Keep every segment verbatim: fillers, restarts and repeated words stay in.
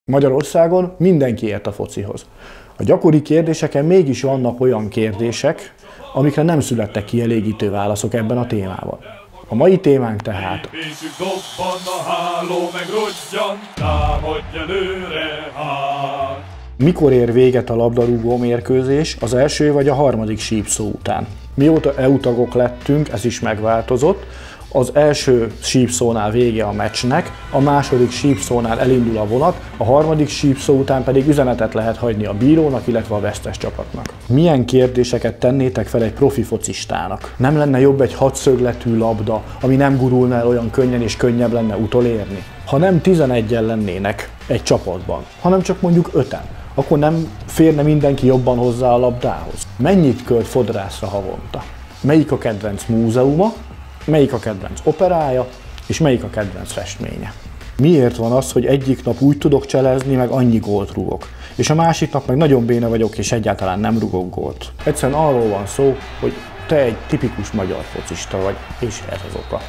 Magyarországon mindenki ért a focihoz. A gyakori kérdéseken mégis vannak olyan kérdések, amikre nem születtek kielégítő válaszok ebben a témában. A mai témánk tehát mikor ér véget a labdarúgó mérkőzés, az első vagy a harmadik sípszó után? Mióta é u tagok lettünk, ez is megváltozott. Az első sípszónál vége a meccsnek, a második sípszónál elindul a vonat, a harmadik sípszó után pedig üzenetet lehet hagyni a bírónak, illetve a vesztes csapatnak. Milyen kérdéseket tennétek fel egy profi focistának? Nem lenne jobb egy hatszögletű labda, ami nem gurulna el olyan könnyen és könnyebb lenne utolérni? Ha nem tizenegyen lennének egy csapatban, hanem csak mondjuk öten, akkor nem férne mindenki jobban hozzá a labdához? Mennyit költ fodrászra havonta? Melyik a kedvenc múzeuma? Melyik a kedvenc operája, és melyik a kedvenc festménye? Miért van az, hogy egyik nap úgy tudok cselezni, meg annyi gólt rugok, és a másik nap meg nagyon béna vagyok, és egyáltalán nem rugok gólt? Egyszerűen arról van szó, hogy te egy tipikus magyar focista vagy, és ez az oka.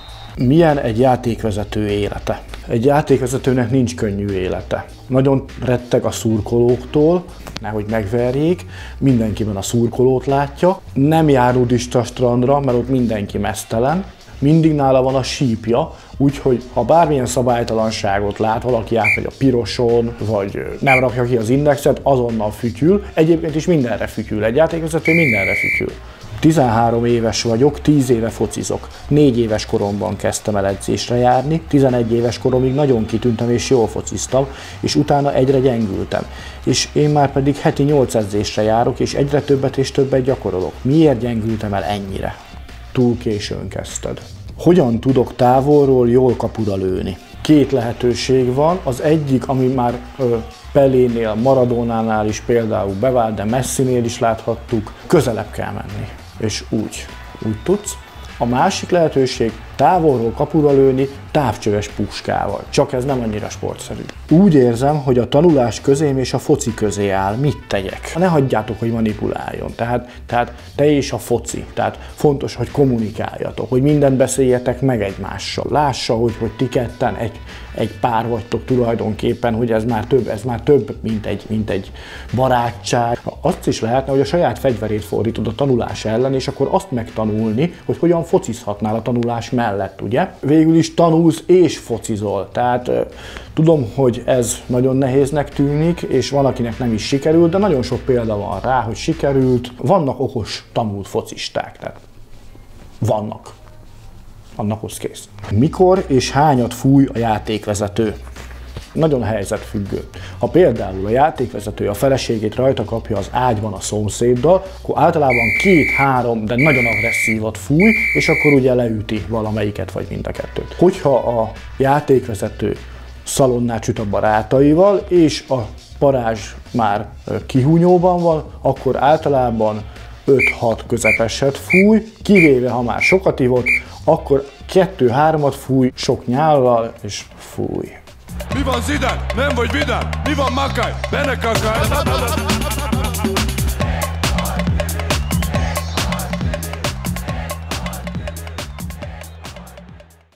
Milyen egy játékvezető élete? Egy játékvezetőnek nincs könnyű élete. Nagyon retteg a szurkolóktól, nehogy megverjék, mindenkiben a szurkolót látja, nem jár nudista strandra, mert ott mindenki meztelen, mindig nála van a sípja, úgyhogy ha bármilyen szabálytalanságot lát, valaki átmegy a piroson, vagy nem rakja ki az indexet, azonnal fütyül, egyébként is mindenre fütyül, egy játékvezető mindenre fütyül. tizenhárom éves vagyok, tíz éve focizok. négy éves koromban kezdtem el edzésre járni, tizenegy éves koromig nagyon kitűntem és jól fociztam, és utána egyre gyengültem. És én már pedig heti nyolc edzésre járok, és egyre többet és többet gyakorolok. Miért gyengültem el ennyire? Túl későn kezdted. Hogyan tudok távolról jól kapura lőni? Két lehetőség van, az egyik, ami már ö, Pelénél, Maradónánál is például bevált, de Messinél is láthattuk, közelebb kell menni. És úgy, úgy tudsz. A másik lehetőség távolról kapura lőni távcsöves puskával, csak ez nem annyira sportszerű. Úgy érzem, hogy a tanulás közém és a foci közé áll, mit tegyek? Ne hagyjátok, hogy manipuláljon, tehát, tehát te és a foci, tehát fontos, hogy kommunikáljatok, hogy mindent beszéljetek meg egymással. Lássa, hogy, hogy ti ketten egy, egy pár vagytok tulajdonképpen, hogy ez már több, ez már több, mint egy, mint egy barátság. Azt is lehetne, hogy a saját fegyverét fordítod a tanulás ellen, és akkor azt megtanulni, hogy hogyan focizhatnál a tanulás mellett, ugye? Végül is tanulsz és focizol, tehát euh, tudom, hogy ez nagyon nehéznek tűnik, és van, akinek nem is sikerült, de nagyon sok példa van rá, hogy sikerült. Vannak okos, tanult focisták, tehát vannak. Annakhoz kész. Mikor és hányat fúj a játékvezető? Nagyon helyzetfüggő. Ha például a játékvezető a feleségét rajta kapja az ágyban a szomszéddal, akkor általában két-három, de nagyon agresszívat fúj, és akkor ugye leüti valamelyiket vagy mind a kettőt. Hogyha a játékvezető szalonnát süt a barátaival, és a parázs már kihúnyóban van, akkor általában öt-hat közepeset fúj, kivéve ha már sokat ivott, akkor kettő-hármat fúj sok nyállal, és fúj. Mi van Zidane? Nem vagy vidám? Mi van Makai? Benne kakál?